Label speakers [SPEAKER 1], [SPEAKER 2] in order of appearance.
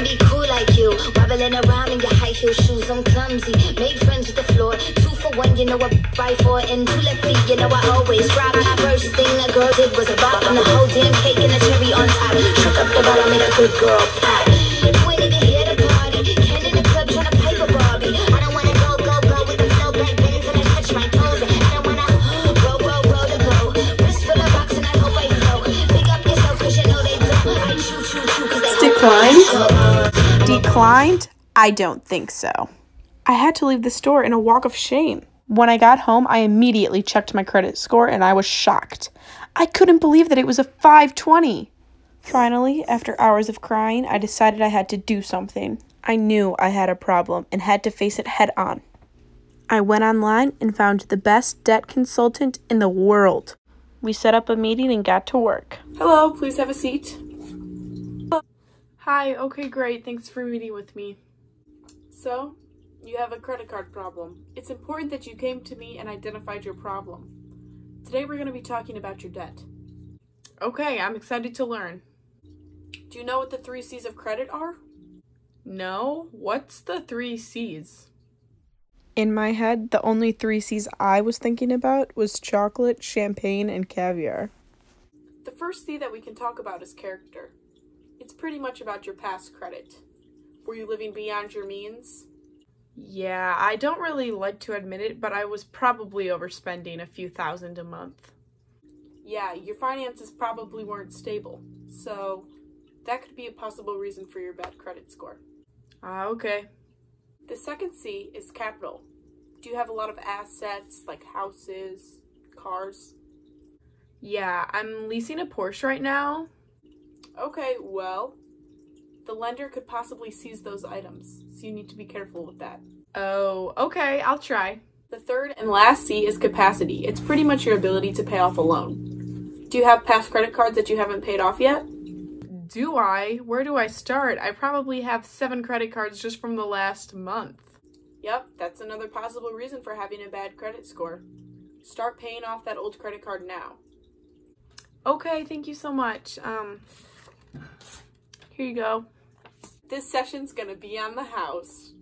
[SPEAKER 1] to be cool like you. Wobbling around in your high heel shoes, I'm clumsy. Make friends with the floor. 2 for 1, you know I buy 4. And 2 left feet, you know I always drop. First thing a girl did was a bop. And the whole damn cake and a cherry on top. Shook up the bottom, made a good girl pop. You ain't even here to party. Ken in the club trying to pipe a Barbie. I don't wanna go with the flow back then till I touch my toes. I don't wanna roll the boat. Wrist full of rocks and I hope I flow. Big up yourself cause you know they don't. I choo cause they
[SPEAKER 2] Declined? Declined? I don't think so. I had to leave the store in a walk of shame. When I got home, I immediately checked my credit score and I was shocked. I couldn't believe that it was a 520. Finally, after hours of crying, I decided I had to do something. I knew I had a problem and had to face it head on. I went online and found the best debt consultant in the world. We set up a meeting and got to work.
[SPEAKER 3] Hello, please have a seat.
[SPEAKER 2] Hi, okay, great. Thanks for meeting with me.
[SPEAKER 3] So, you have a credit card problem. It's important that you came to me and identified your problem. Today we're going to be talking about your debt.
[SPEAKER 2] Okay, I'm excited to learn.
[SPEAKER 3] Do you know what the 3 C's of credit are?
[SPEAKER 2] No, what's the 3 C's? In my head, the only 3 C's I was thinking about was chocolate, champagne, and caviar.
[SPEAKER 3] The first C that we can talk about is character. It's pretty much about your past credit. Were you living beyond your means?
[SPEAKER 2] Yeah, I don't really like to admit it, but I was probably overspending a few thousand a month.
[SPEAKER 3] Yeah, your finances probably weren't stable, so that could be a possible reason for your bad credit score.
[SPEAKER 2] Okay.
[SPEAKER 3] The second C is capital. Do you have a lot of assets like houses, cars?
[SPEAKER 2] Yeah, I'm leasing a Porsche right now.
[SPEAKER 3] Okay, well, the lender could possibly seize those items, so you need to be careful with that.
[SPEAKER 2] Oh, okay, I'll try.
[SPEAKER 3] The third and last C is capacity. It's pretty much your ability to pay off a loan. Do you have past credit cards that you haven't paid off yet?
[SPEAKER 2] Do I? Where do I start? I probably have 7 credit cards just from the last month.
[SPEAKER 3] Yep, that's another possible reason for having a bad credit score. Start paying off that old credit card now.
[SPEAKER 2] Okay, thank you so much. Here you go.
[SPEAKER 3] This session's gonna be on the house.